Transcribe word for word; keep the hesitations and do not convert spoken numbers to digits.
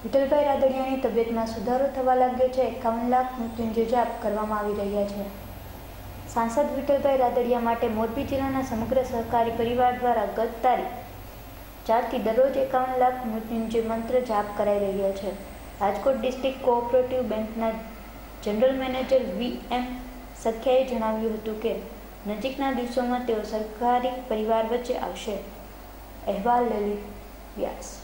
વિઠ્ઠલભાઈ રાદડિયાની તબિયતમાં સુધારો થવા લાગ્યો છે। એકાવન લાખ મૃત્યુંજય જાપ કરવામાં આવી રહ્યા છે। સાંસદ વિઠ્ઠલભાઈ રાદડિયા માટે મોરબી જિલ્લાના સમગ્ર સહકારી પરિવાર દ્વારા ગત તારીખ ચારથી દરરોજ એકાવન લાખ મૃત્યુંજય મંત્ર જાપ કરાઈ રહ્યા છે। રાજકોટ ડિસ્ટ્રિક્ટ કોઓપરેટિવ બેંકના જનરલ મેનેજર વી એમ સખ્યાએ જણાવ્યું હતું કે નજીકના દિવસોમાં તેઓ સરકારી પરિવાર વચ્ચે આવશે। અહેવાલ લલિત વ્યાસ।